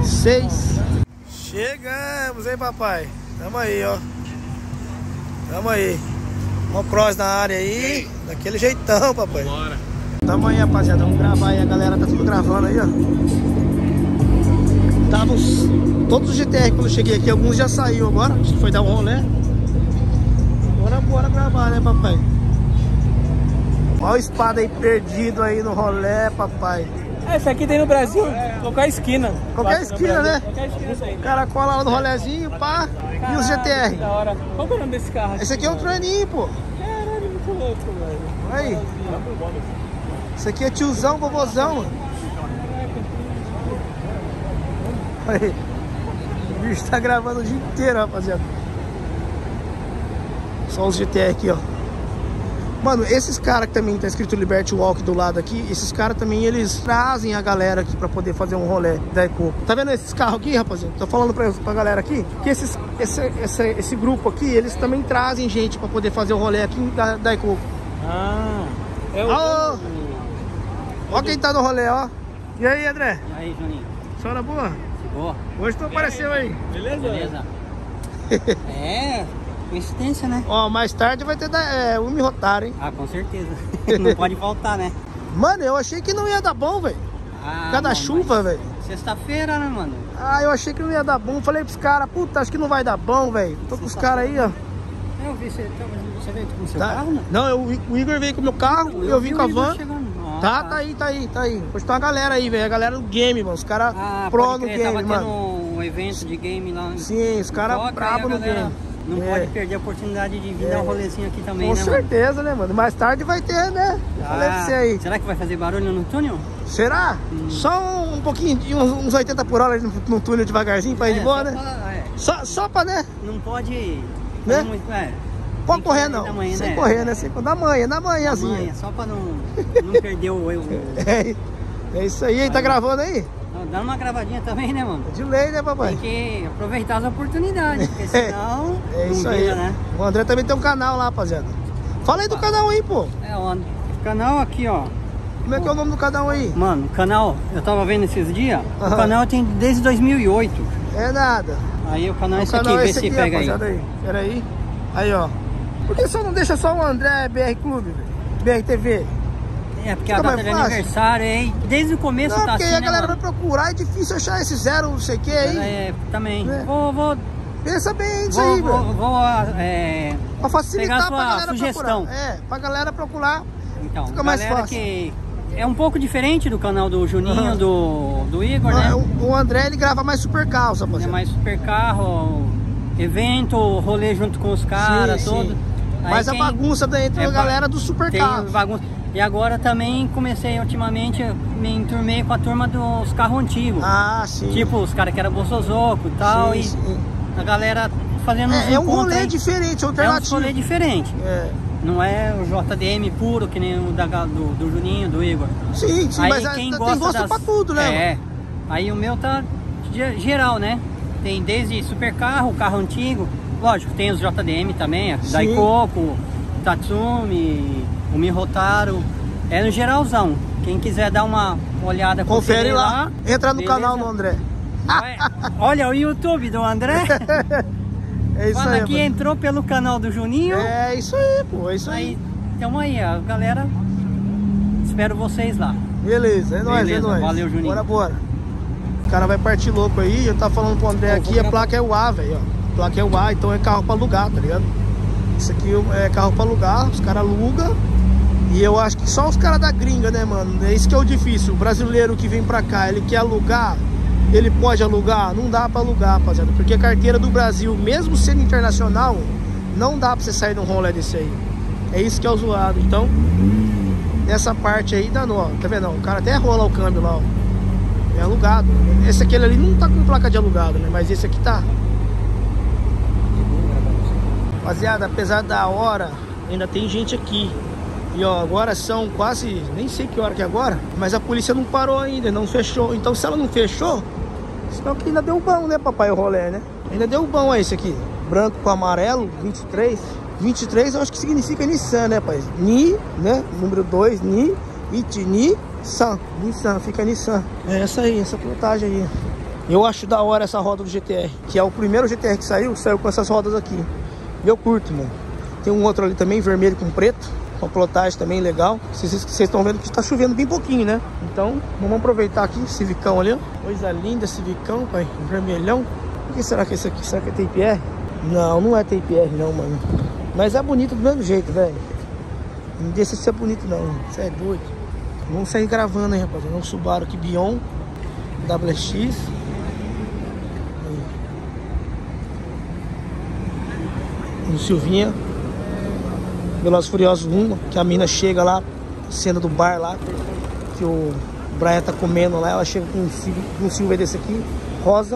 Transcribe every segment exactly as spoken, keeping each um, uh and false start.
seis. Chegamos, hein, papai? Tamo aí, ó. Tamo aí. Uma cross na área aí. Daquele jeitão, papai. Bora. Tamo aí, rapaziada. Vamos gravar aí. A galera tá tudo gravando aí, ó. Tava os, todos os G T R quando eu cheguei aqui. Alguns já saiu agora. Acho que foi dar um rolê. Agora bora gravar, né, papai? Olha o espada aí perdido aí no rolê, papai. Esse aqui tem no Brasil, qualquer esquina. Qualquer esquina, né? Qualquer esquina tem. O cara cola lá no rolezinho, pá. Caralho, e os G T R. Da hora. Qual que é o nome desse carro aqui? Esse aqui é um traninho, pô. Caralho, muito louco, velho. Aí. Esse aqui é tiozão, vovozão, mano. Aí. O bicho tá gravando o dia inteiro, rapaziada. Só os G T R aqui, ó. Mano, esses caras que também tá escrito Liberty Walk do lado aqui, esses caras também, eles trazem a galera aqui pra poder fazer um rolê da Eco. Tá vendo esses carros aqui, rapaziada? Tô falando pra, pra galera aqui que esses, esse, esse, esse grupo aqui, eles também trazem gente pra poder fazer o rolê aqui da, da Eco. Ah, é o... Ó, ó quem tá no rolê, ó. E aí, André? E aí, Juninho? Senhora boa? Boa. Hoje tu apareceu aí. Beleza? Beleza. É, coincidência, né? Ó, mais tarde vai ter da, é, o Me Rotar, hein? Ah, com certeza. Não pode faltar, né? Mano, eu achei que não ia dar bom, velho. Ah, Por causa da chuva, velho. Sexta-feira, né, mano? Ah, eu achei que não ia dar bom. Falei pros caras, puta, acho que não vai dar bom, velho. Tô com os caras aí, ó. Eu vi, você, você veio com o seu Tá. carro, né? Não, eu, o Igor veio com o meu carro, eu, eu vim vi com a o Igor van. chegando. Ah, Tá, tá aí, tá aí, tá aí. Hoje tem uma galera aí, velho. A galera do game, mano. Os caras Ah, pro pode no crer, game, tava mano. tendo um evento de game lá. Sim, os caras Toca, brabo aí a no galera game. Não É. pode perder a oportunidade de vir É. dar um rolezinho aqui também, Com né, certeza, né, mano? Mais tarde vai ter, né? Eu mano? Falei pra você aí. Será que vai fazer barulho no túnel? Será? Hum. Só um, um pouquinho, de uns, uns oitenta por hora no, no túnel devagarzinho pra ir de É, boa, só né? pra- é. Só, só pra, né? Não pode... Né? fazer muito, é. Pode Tem que correr ir não. da manhã, Sem né? correr, né? Sem, da manhã, na manhãzinha. Manhã, só pra não, não perder o... o É, é isso aí. Aí tá gravando aí? Não, dá uma gravadinha também, né, mano? De lei, né, papai? Tem que aproveitar as oportunidades, porque senão É não isso aí. vira, né? O André também tem um canal lá, rapaziada. Fala aí do canal aí, pô. É, o canal aqui, ó. Como é que é o nome do canal aí? Mano, o canal, eu tava vendo esses dias, Aham. o canal tem desde dois mil e oito. É nada. Aí o canal é O esse canal aqui, é vê esse se aqui, pega aí. rapaziada, aí. Pera aí. Aí, ó. Por que você não deixa só o André B R Clube, velho? B R T V? É, porque Fica a data mais de fácil. aniversário aí, desde o começo Não, tá porque assim, aí a né, galera mano? vai procurar, é difícil achar esse zero, não sei o que aí. É, também. É. Vou, vou, Pensa bem nisso vou, aí, vou, velho. vou, é, Pra facilitar pegar a pra sua galera sugestão. procurar. É, pra galera procurar. então, Fica mais galera fácil. que é um pouco diferente do canal do Juninho, Aham. do, do Igor, né? O, o André, ele grava mais super carro, É rapaziada. mais super carro, evento, rolê junto com os caras, Sim, todo. sim. Aí Mas a quem- bagunça daí entre é a ba- galera do super tem carro. bagunça. E agora também comecei ultimamente, me enturmei com a turma dos carros antigos. Ah, sim. Tipo, os caras que eram Bolsozoco e tal, Sim, e sim. a galera fazendo uns É, é um encontros rolê aí. diferente, É um alternativo. rolê diferente. É. Não é o J D M puro, que nem o da, do, do Juninho, do Igor. Sim, sim, Aí mas quem tem gosta gosto das- pra tudo, né? É. mano? Aí o meu tá ge- geral, né? Tem desde super carro, carro antigo. Lógico, tem os J D M também, a Sim. Daikoku, Tatsumi, o Mihotaro. É no geralzão. Quem quiser dar uma olhada, Confere conferir lá. Entra no beleza? canal do André. Vai- Olha o YouTube do André. É isso Fala aí, que mano. entrou pelo canal do Juninho. É isso aí, pô. É isso aí. Aí, então aí, a galera. Espero vocês lá. Beleza, é nóis, é Beleza, nóis. valeu, Juninho. Bora, bora. O cara vai partir louco aí. Eu tava falando pro André Pô, aqui, vou a gravar. placa é o A, velho, ó. A placa é o A, então é carro pra alugar, tá ligado? Isso aqui é carro pra alugar, os caras alugam. E eu acho que só os caras da gringa, né, mano? É isso que é o difícil. O brasileiro que vem pra cá, ele quer alugar, ele pode alugar? Não dá pra alugar, rapaziada. Porque a carteira do Brasil, mesmo sendo internacional, não dá pra você sair num rolê desse aí. É isso que é o zoado. Então, nessa parte aí dá nó. Tá vendo? O cara até rola o câmbio lá, ó. É alugado. Esse aquele ali não tá com placa de alugado, né? Mas esse aqui tá. Rapaziada, apesar da hora, ainda tem gente aqui. E ó, agora são quase, nem sei que hora que é agora, mas a polícia não parou ainda, não fechou. Então se ela não fechou, senão que ainda deu bom, né, papai, o rolê, né? Ainda deu bom aí esse aqui. Branco com amarelo, vinte e três. vinte e três eu acho que significa Nissan, né, pai? Ni, né? Número dois, Ni, It, Nissan. Nissan, fica Nissan. É essa aí, essa plotagem aí. Eu acho da hora essa roda do G T R, que é o primeiro G T R que saiu, saiu com essas rodas aqui. Eu curto, mano. Tem um outro ali também, vermelho com preto, com a plotagem também legal. Vocês estão vendo que está chovendo bem pouquinho, né? Então, vamos aproveitar aqui, Civicão ali, ó. Coisa linda, Civicão, pai, vermelhão. O que será que é isso aqui? Será que é Tape R? Não, não é Tape R não, mano. Mas é bonito do mesmo jeito, velho. Não deixa de ser bonito não, você é doido. Vamos sair gravando aí, rapaziada. Um Subaru aqui, Bion, W X. Um Silvinha. Velozes e Furiosos um, que a mina chega lá, cena do bar lá, que o Brian tá comendo lá, ela chega com um, um Silva desse aqui, rosa.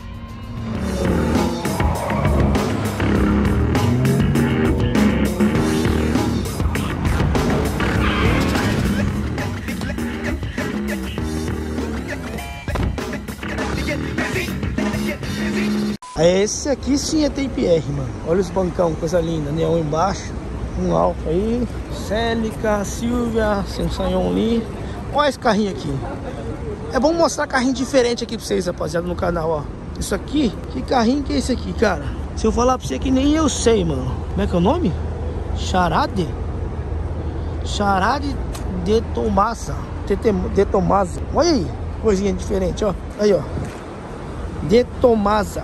Esse aqui sim é Tape R, mano. Olha os bancão, coisa linda, neon embaixo. Um Alfa aí, Celica, Silvia, Samsung Lee. Olha esse carrinho aqui. É bom mostrar carrinho diferente aqui pra vocês, rapaziada, no canal, ó. Isso aqui, que carrinho que é esse aqui, cara? Se eu falar pra você que nem eu sei, mano. Como é que é o nome? Charade? Charade de Tomasa. De Tomasa. Olha aí, coisinha diferente, ó. Aí, ó. De Tomasa.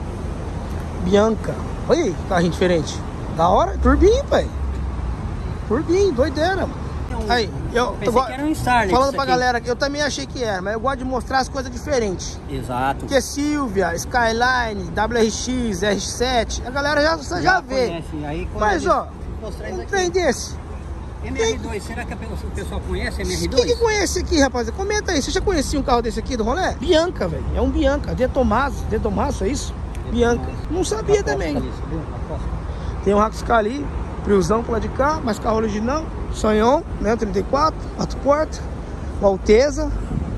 Bianca. Olha aí, carrinho diferente. Da hora, turbinho, pai. Turbinho, doideira, mano. Aí, eu Pensei tô que era um Starlet, falando isso pra aqui. galera que eu também achei que era, mas eu gosto de mostrar as coisas diferentes. Exato. Porque Silvia, Skyline, W R X, R sete, a galera já, já, já vê. Conhece. Aí, quando Mas, eu ó, mostrar isso um aqui. trem desse. M R dois, será que o pessoal conhece M R Quem dois? que conhece aqui, rapaziada? Comenta aí. Você já conhecia um carro desse aqui do rolê? Bianca, velho. É um Bianca. De Tomaso. De Tomaso, é isso? Bianca. Não sabia também. Ali, subiu? Aposto. Tem um Raxcar ali, Priuzão pro lado de cá, mas carro original, Sonhão, né, trinta e quatro, quatro portas, o Alteza.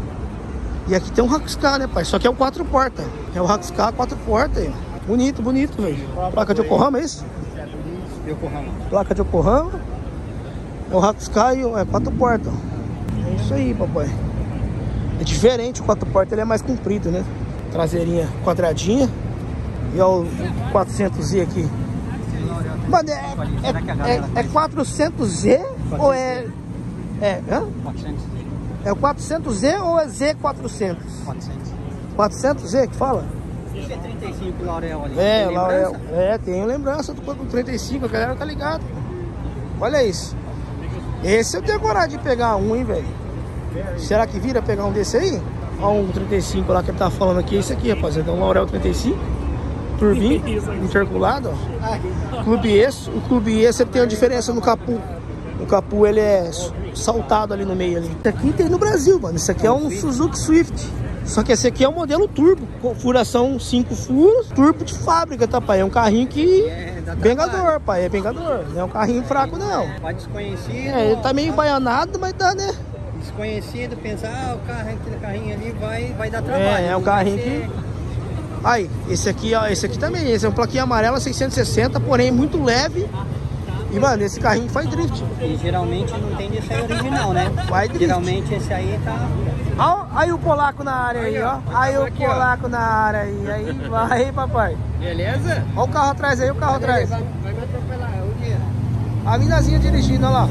E aqui tem um Raxcar, né, pai? Só que é o quatro portas. É o Raxcar quatro portas aí. Bonito, bonito, velho. Placa de Yokohama, é isso? Yokohama. Placa de Yokohama. É o Raxcar e é quatro portas. É isso aí, papai. É diferente, o quatro portas ele é mais comprido, né? Traseirinha quadradinha. E ó, o quatrocentos Z aqui. Mano, é, é, é, é quatrocentos Z ou é... É, hã? quatrocentos. É o quatrocentos Z ou é Z quatrocentos? quatrocentos. quatrocentos Z que fala? Esse é trinta e cinco, Laurel ali. É, Tem lá é, lembrança? é, tenho lembrança do do trinta e cinco, a galera tá ligado. Olha isso. Esse eu tenho coragem de pegar um, hein, velho. Será que vira pegar um desse aí? Olha um trinta e cinco lá que ele tá falando aqui, esse aqui, rapaziada. É um Laurel trinta e cinco. Turbinho, interculado, ó. Clube E. O Clube E ele tem uma diferença no capu. O capu ele é saltado ali no meio ali. Esse aqui tem no Brasil, mano. Esse aqui é um Suzuki Swift. Só que esse aqui é o modelo turbo. Furação cinco furos, turbo de fábrica, tá, pai? É um carrinho que... É, dá Bengador, trabalho. pai. É bengador. Não é um carrinho fraco, não. Pode desconhecido. É, ele tá meio baianado, mas tá, né? Desconhecido, pensar, ah, o carro, aquele carrinho ali vai, vai dar trabalho. É, é um não vai carrinho ser- que... Aí, esse aqui, ó, esse aqui também. Esse é um plaquinha amarela seiscentos e sessenta, porém muito leve. E, mano, esse carrinho faz drift. E geralmente não tem desse aí original, né? Vai drift. Geralmente esse aí tá... Ó, aí o polaco na área aí, ó. Aí o Aqui, ó. polaco na área aí. Aí vai, papai. Beleza? Ó o carro atrás aí, o carro atrás. Vai, vai me atropelar, o dia. A minazinha dirigindo, olha lá.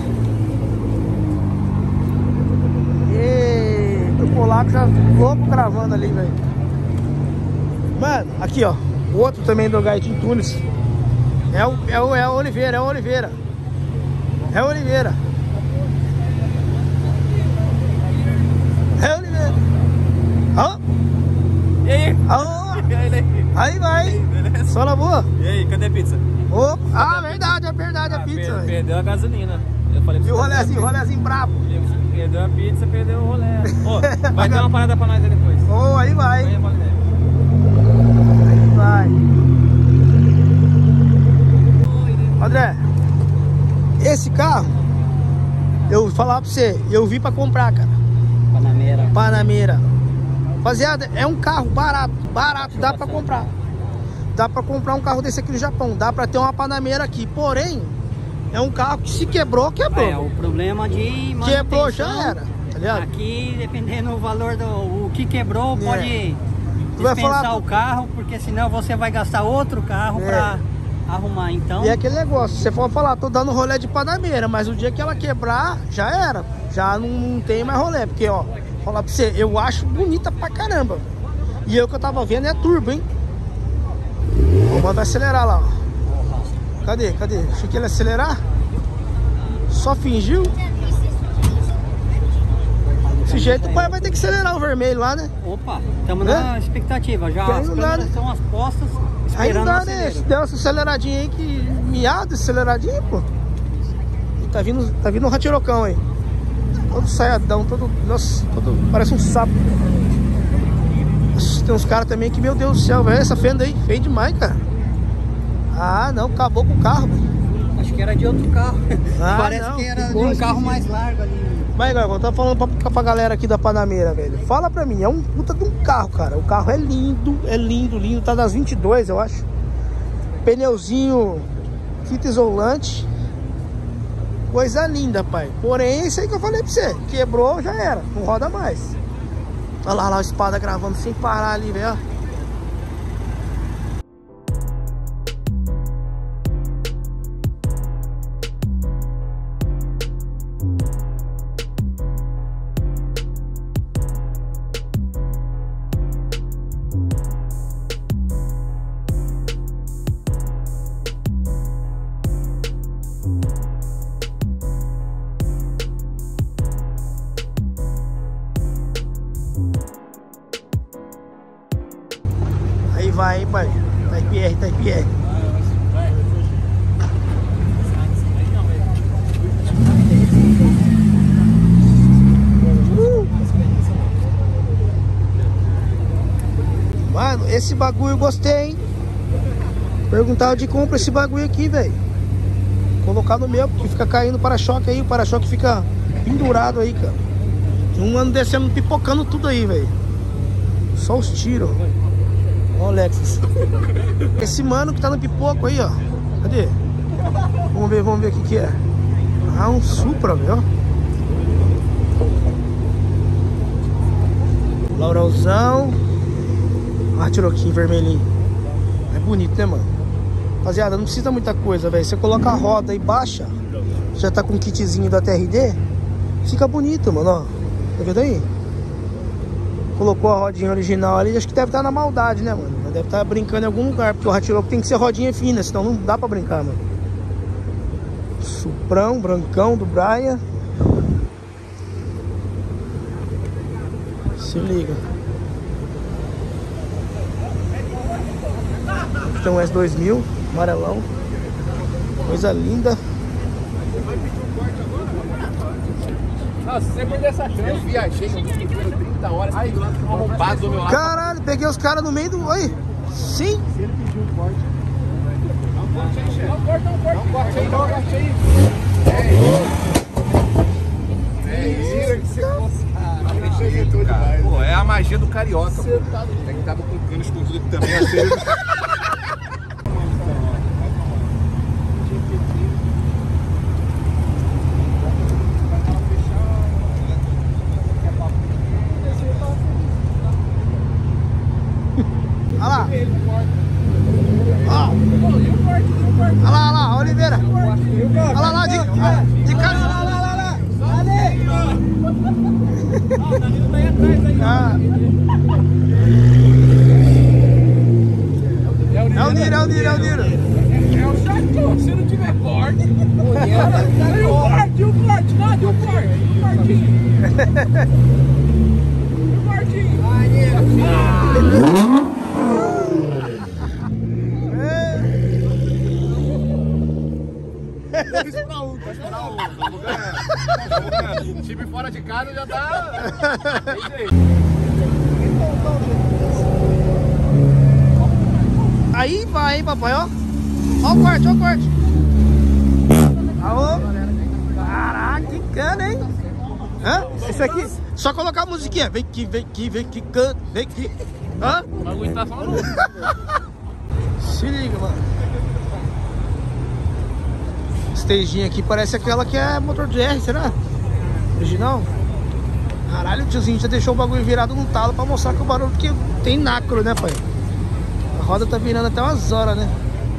E o polaco já louco gravando ali, velho. Mano, aqui, ó. O outro também do Gaitin Tunes. É o, é o, é o Oliveira, é o Oliveira. É o Oliveira. É o Oliveira. Ó. E aí? Ó. E aí, Aí vai. beleza? Só na boa. E aí, cadê a pizza? Opa. Ah, verdade, é verdade a Ah, pizza. per- velho. Perdeu a gasolina. Eu falei pra E o você, rolezinho, o rolezinho brabo. perdeu a pizza, perdeu o rolê. Ô, vai ter uma parada pra nós aí depois. Oh, aí vai. Aí, pode ver. Aí vai. André, esse carro, eu vou falar pra você, eu vi pra comprar, cara. Panamera. Panamera. Rapaziada, é um carro barato, barato, dá pra comprar. Dá pra comprar um carro desse aqui no Japão, dá pra ter uma Panamera aqui. Porém, é um carro que se quebrou, quebrou. É, o problema de Quebrou, já manutenção, era, tá ligado? Aqui, dependendo do valor do o que quebrou, É. pode Tu vai dispensar falar... o carro, porque senão você vai gastar outro carro É. pra arrumar, então... E é aquele negócio, você for falar, tô dando rolê de Panameira, mas o dia que ela quebrar, já era. Já não, não tem mais rolê, porque, ó, falar pra você, eu acho bonita pra caramba. E eu que eu tava vendo é turbo, hein? O mano vai acelerar lá, ó. Cadê, cadê? Achei que ele ia acelerar. Só fingiu. Desse jeito o pai vai ter que acelerar o vermelho lá, né? Opa, estamos É? na expectativa, já Que aí as não dá, câmeras né? estão as postas, Aí não esperando o dá, né? acelero. Se der essa aceleradinha aí, que miado aceleradinho, pô. E tá vindo, tá vindo um ratirocão aí. Todo saiadão, todo, nossa, todo, parece um sapo. Nossa, tem uns caras também que, meu Deus do céu, velho, essa fenda aí, feio demais, cara. Ah, não, acabou com o carro, velho. Acho que era de outro carro. Ah, Parece não, que era de ficou um esquisito. carro mais largo ali. Mas, galera, eu tô falando pra, pra galera aqui da Panameira, velho. Fala pra mim, é um puta de um carro, cara. O carro é lindo, é lindo, lindo. Tá das vinte e dois, eu acho. Pneuzinho, fita isolante. Coisa linda, pai. Porém, é isso aí que eu falei pra você. Quebrou, já era. Não roda mais. Olha lá, olha lá o Espada gravando sem parar ali, velho. Aí vai, hein, pai. Type R, Type R. Uh! Mano, esse bagulho eu gostei, hein? Perguntar onde compra esse bagulho aqui, velho. Colocar no meu, porque fica caindo o para-choque aí. O para-choque fica pendurado aí, cara. Um ano descendo, pipocando tudo aí, velho. Só os tiros. Ó, o Lexus. Esse mano que tá no pipoco aí, ó. Cadê? Vamos ver, vamos ver o que que é. Ah, um Supra, viu? Laurelzão. Ah, tiroquinho vermelhinho. É bonito, né, mano? Rapaziada, não precisa muita coisa, velho. Você coloca a roda e baixa. Já tá com o kitzinho da T R D. Fica bonito, mano, ó. Tá vendo aí? Colocou a rodinha original ali, acho que deve estar na maldade, né, mano? Deve estar brincando em algum lugar, porque o Hatiroco tem que ser rodinha fina, senão não dá pra brincar, mano. Suprão, brancão do Braia. Se liga. Aqui tem um S dois mil, amarelão. Coisa linda. Ah, se você perder essa chance, eu viajei no mundo inteiro trinta horas, aí um arrombado do meu lado. Caralho, peguei os caras no meio do... Oi? Sim? Se ele pediu um corte. Não corte aí, chefe. Não corte, não corte. Não corte aí, não corte aí. É isso. É isso. Pô, é a magia do carioca. É que tava com o cano escondido aqui também, assim. Olha lá. Ó. Olha lá, olha lá, Oliveira. Olha lá, lá, de, de casa. Olha lá, olha lá, olha lá. Ah. É o Niro, é o Niro, é o Niro. É o chato, se não tiver corte. E o corte, e o corte, nada, e o corte. O cortinho. O cortinho. Ah! Isso pra um, pode pra um. Vamos ganhar. Vamos ganhar. Time fora de casa já tá. Tem jeito. Aí vai, hein, papai, ó. Ó o corte, ó o corte. Aô. Caraca, que cana, hein? Hã? Esse aqui, só colocar a musiquinha. Vem que, vem que, vem que, cana, vem que. Hã? O bagulho tá falando. Se liga, mano. Estejinha aqui parece aquela que é motor de R, será? Original? Caralho, o tiozinho já deixou o bagulho virado no talo pra mostrar que o barulho que tem nacro, né, pai? A roda tá virando até umas horas, né?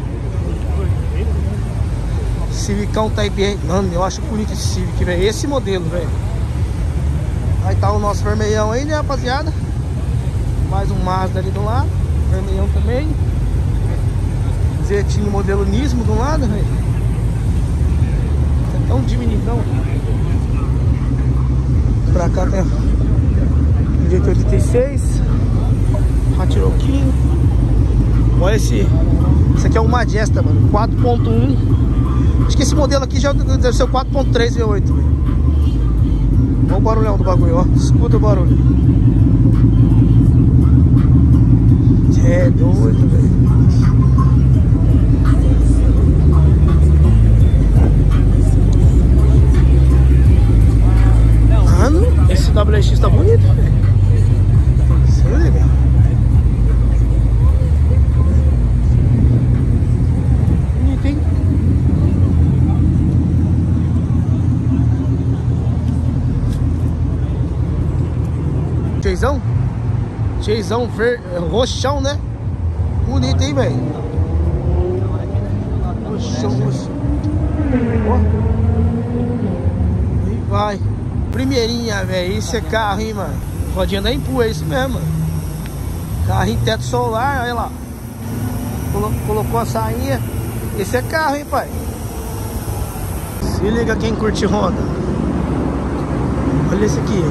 Civicão Type R. Mano, eu acho bonito esse Civic, velho. Esse modelo, velho. Aí tá o nosso vermelhão aí, né, rapaziada? Mais um Mazda ali do lado. Vermelhão também. Zetinho modelo Nismo do lado, velho. Tá tão diminuidão. Pra cá tem o G T oitenta e seis. Ratiroquinho. Olha esse. Esse aqui é o Majesta, mano. quatro ponto um. Acho que esse modelo aqui já deve ser o quatro ponto três V oito, velho. Olha o barulhão do bagulho, ó. Escuta o barulho. É doido, velho. Mano, esse W X tá bonito, velho. Você liga? Bonito, hein? Cheizão? Cheizão ver... roxão, né? Bonito, hein, velho? Roxão, roxão. Ó. E vai. Primeirinha, velho. Esse é carro, hein, mano? Rodinha da Impu, é isso mesmo, mano. Carro em teto solar, olha lá. Colo colocou a sainha. Esse é carro, hein, pai? Se liga quem curte Honda. Olha esse aqui.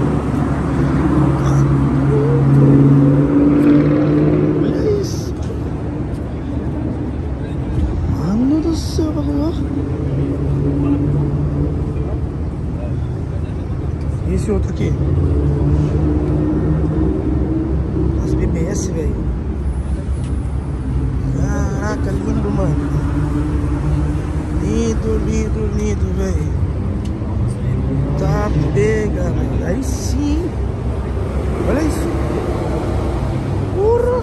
Olha isso. Mano do céu, bagulho. E esse outro aqui? As B B S, velho. Caraca, lindo, mano. Lindo, lindo, lindo, velho. Tá pega, velho. Aí sim. Olha isso. Porra.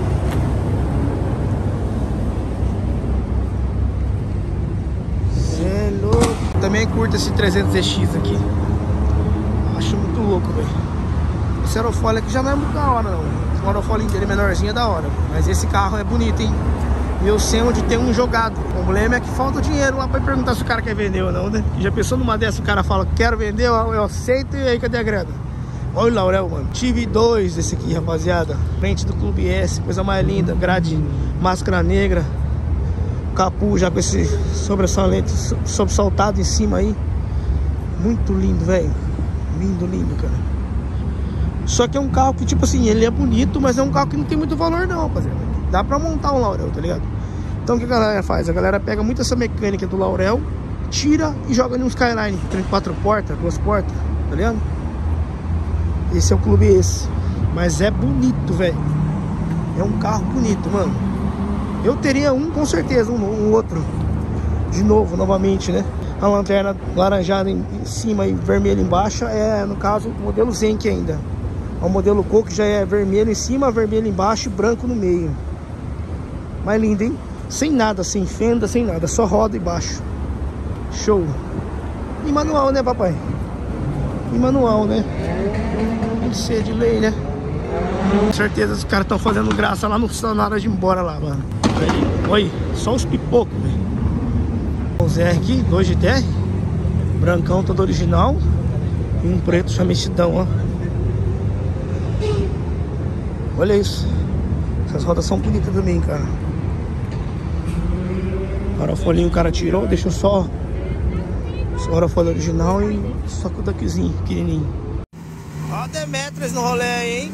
Cê é louco. Também curto esse trezentos Z X aqui. Acho muito louco, velho. Esse aerofólio aqui já não é muito da hora, não. O aerofólio dele menorzinho é da hora, véio. Mas esse carro é bonito, hein? E eu sei onde tem um jogado. O problema é que falta dinheiro lá pra perguntar se o cara quer vender ou não, né? Já pensou numa dessa, o cara fala, quero vender, eu, eu aceito, e aí cadê a grana? Olha o Laurel, mano. Tive dois desse aqui, rapaziada. Frente do Clube S, coisa mais linda. Grade, máscara negra. Capu já com esse sobressalente, sobressaltado em cima aí. Muito lindo, velho. Lindo, lindo, cara. Só que é um carro que, tipo assim, ele é bonito, mas é um carro que não tem muito valor não, rapaziada. Dá pra montar um Laurel, tá ligado? Então o que a galera faz? A galera pega muito essa mecânica do Laurel, tira e joga em um Skyline. Tem quatro portas, duas portas, tá ligado? Esse é o Clube S. Mas é bonito, velho. É um carro bonito, mano. Eu teria um, com certeza, um, um outro. De novo, novamente, né? A lanterna laranjada em cima e vermelha embaixo. É, no caso, o modelo Zenk ainda. O modelo Coco já é vermelho em cima, vermelho embaixo e branco no meio. Mais lindo, hein? Sem nada, sem fenda, sem nada. Só roda e baixo. Show. E manual, né, papai? E manual, né? Tem que ser de lei, né? Com certeza os caras estão fazendo graça lá no na hora de ir embora lá, mano. Olha, só os pipocos, velho. O Zé aqui, dois de T R. Brancão, todo original. E um preto chamestidão, ó. Olha isso. Essas rodas são bonitas também, cara. O aerofolinho o cara tirou, deixou só o aerofólio original e só com o duckzinho pequenininho. Ó, Demetrius no rolê aí, hein?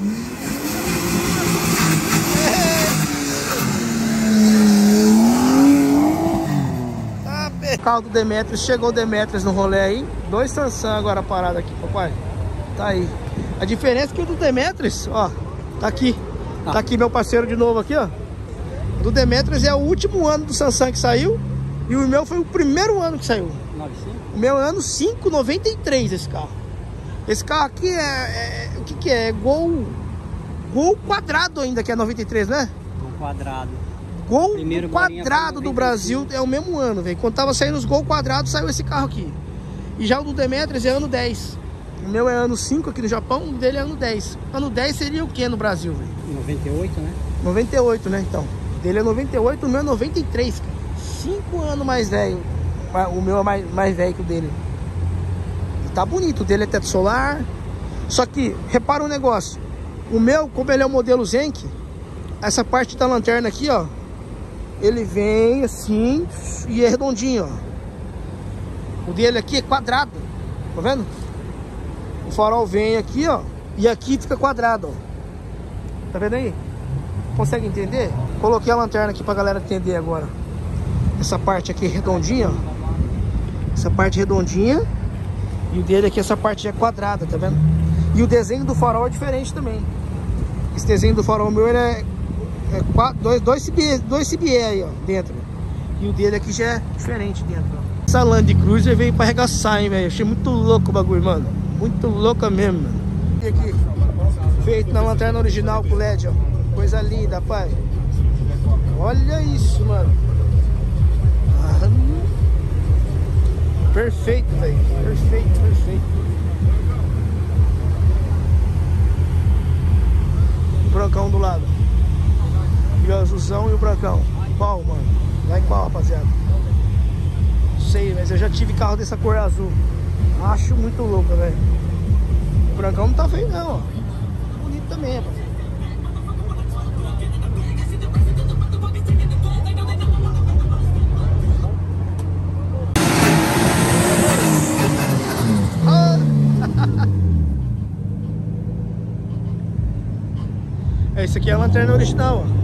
Tá, o carro do Demetrius, chegou o Demetrius no rolê aí. Dois Sansan agora parados aqui, papai. Tá aí. A diferença é que o do Demetrius, ó, tá aqui. Ah. Tá aqui meu parceiro de novo aqui, ó. O do Demetrius é o último ano do Sansan que saiu. E o meu foi o primeiro ano que saiu. O meu é ano cinco noventa e três esse carro. Esse carro aqui é, é... o que que é? É Gol... Gol quadrado ainda, que é noventa e três, né? Gol quadrado. Gol quadrado do Brasil é o mesmo ano, velho. Quando tava saindo os Gol quadrados, saiu esse carro aqui. E já o do Demetrius é ano dez. O meu é ano cinco aqui no Japão, o dele é ano dez. Ano dez seria o que no Brasil, velho? noventa e oito, né? noventa e oito, né, então. O dele é noventa e oito, o meu é noventa e três, cara. cinco anos mais velho. O meu é mais, mais velho que o dele. E tá bonito, o dele é teto solar. Só que, repara um negócio. O meu, como ele é o modelo Zenk, essa parte da lanterna aqui, ó, ele vem assim e é redondinho, ó. O dele aqui é quadrado, tá vendo? O farol vem aqui, ó, e aqui fica quadrado, ó. Tá vendo aí? Consegue entender? Coloquei a lanterna aqui pra galera entender agora. Essa parte aqui é redondinha, ó. Essa parte redondinha. E o dele aqui, essa parte é quadrada, tá vendo? E o desenho do farol é diferente também. Esse desenho do farol meu, ele é, é quatro, dois, dois, C B, dois C B E aí, ó, dentro. E o dele aqui já é diferente dentro, ó. Essa Land Cruiser veio pra arregaçar, hein, velho. Achei muito louco o bagulho, mano. Muito louca mesmo, mano. E aqui, feito na lanterna original com L E D, ó. Coisa linda, pai. Olha isso, mano. Ah, perfeito, velho. Perfeito, perfeito. O brancão do lado. E o azulzão e o brancão. Qual, mano? Vai qual, rapaziada? Não sei, mas eu já tive carro dessa cor azul. Acho muito louco, velho. O brancão não tá feio, não, ó. Bonito também, rapaziada. Esse aqui é a lanterna original, ó.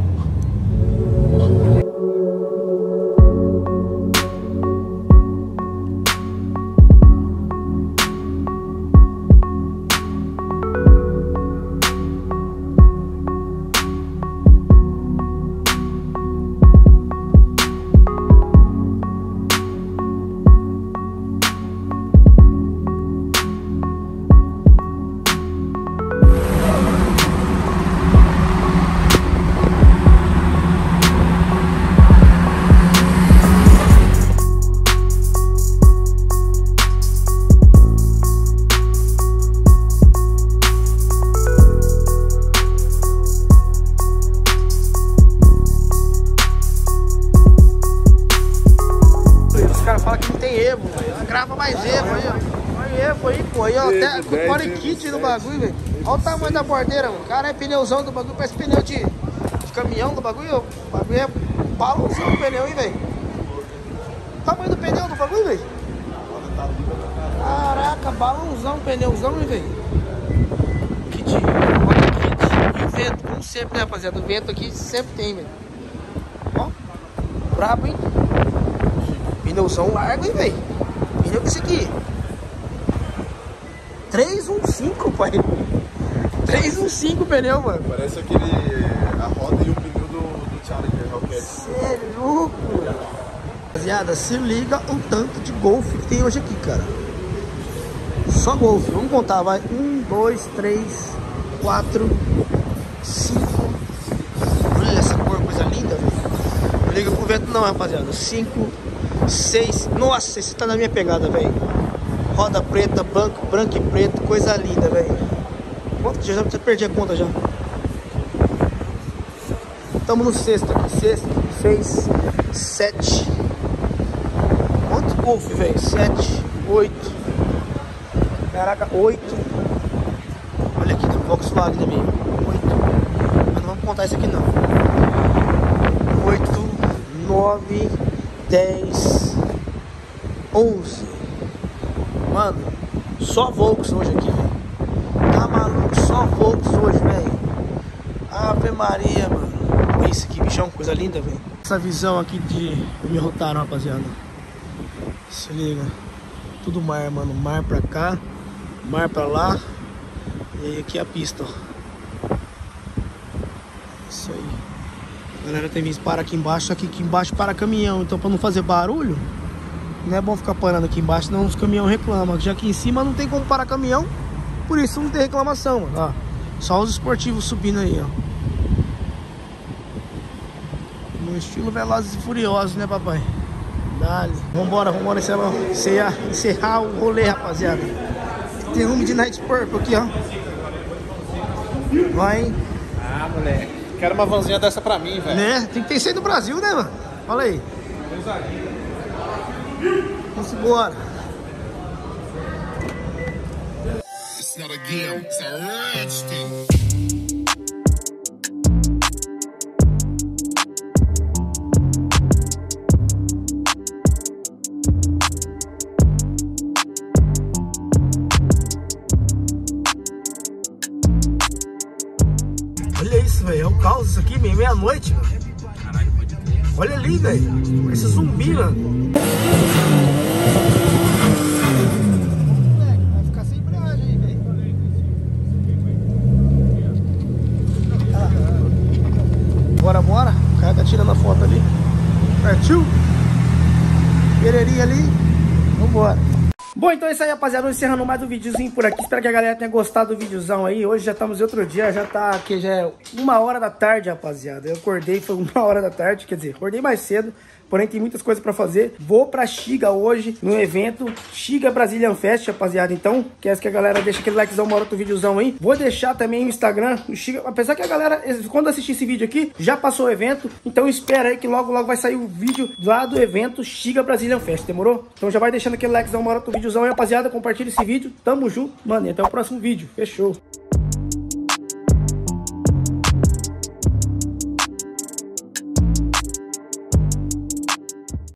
Grava mais Evo aí, ó. Olha Evo aí, pô. Aí, ó. Até com body kit no bagulho, velho. Olha o tamanho da bordeira, mano. O cara é pneuzão do bagulho, parece pneu de, de caminhão do bagulho. O bagulho é balãozão do pneu, hein, velho. O tamanho do pneu do bagulho, velho. Caraca, balãozão, pneuzão, hein, velho. Kit, body kit. E o vento, como sempre, né, rapaziada? O vento aqui sempre tem, velho. Ó. Brabo, hein. Pneuzão largo, hein, velho. Pneu que esse aqui. três um cinco, pai. três um cinco pneu, mano. Parece aquele... a roda e o pneu do, do Challenger Hellcat. Cê é louco. Rapaziada, se liga o tanto de Golf que tem hoje aqui, cara. Só Golf. Vamos contar, vai. Um, dois, três, quatro, cinco. Olha essa cor, coisa linda, velho. Não liga pro vento não, rapaziada. Cinco, seis. Nossa, esse tá na minha pegada, velho. Roda preta, banco branco e preto, coisa linda, velho. Quanto já, já perdi a conta já. Estamos no sexto aqui, sexto, seis, sete. Quanto Golf, velho? Sete, oito. Caraca, oito. Olha aqui, tem um Volkswagen também. Oito. Mas não vamos contar isso aqui não. Oito, nove, dez, onze. Mano, só Volks hoje aqui, velho. Tá maluco, só Volks hoje, velho. Ave Maria, mano. Olha isso aqui, bichão, coisa linda, velho. Essa visão aqui de me rotaram, rapaziada. Se liga. Tudo mar, mano. Mar pra cá, mar pra lá. E aí aqui a pista, ó. Isso aí. A galera tem visto parar aqui embaixo, só que aqui embaixo para caminhão. Então pra não fazer barulho, não é bom ficar parando aqui embaixo, senão os caminhões reclamam. Já que em cima não tem como parar caminhão, por isso não tem reclamação, mano. Ó, só os esportivos subindo aí, ó. No estilo Velozes e Furiosos, né, papai? Dale. Vambora, vambora encerrar, encerrar o rolê, rapaziada. Tem um Midnight Purple aqui, ó. Vai, hein? Ah, moleque. Quero uma vanzinha dessa pra mim, velho. Né? Tem que ter isso aí no Brasil, né, mano? Olha aí. Vamos embora. It's not a game, it's a rich thing. Olha isso, velho. É um caos isso aqui, meia-noite, mano. Caralho, pode crer. Olha ali, velho. Esse zumbi, mano. Vai ficar sem embreagem aí, velho. Bora, bora. O cara tá tirando a foto ali. Partiu. Pereirinha ali. Vambora. Bom, então é isso aí, rapaziada. Vou encerrando mais um videozinho por aqui. Espero que a galera tenha gostado do videozão aí. Hoje já estamos em outro dia, já tá aqui, já é uma hora da tarde, rapaziada. Eu acordei, foi uma hora da tarde, quer dizer, acordei mais cedo. Porém, tem muitas coisas pra fazer. Vou pra Xiga hoje, no evento Xiga Brazilian Fest, rapaziada. Então, quer que a galera deixe aquele likezão, uma hora do videozão aí. Vou deixar também o Instagram, o Xiga. Apesar que a galera, quando assistir esse vídeo aqui, já passou o evento. Então, espera aí que logo, logo vai sair o vídeo lá do evento Xiga Brazilian Fest, demorou? Então, já vai deixando aquele likezão, uma hora do videozão aí, rapaziada. Compartilha esse vídeo. Tamo junto, mano. E até o próximo vídeo. Fechou.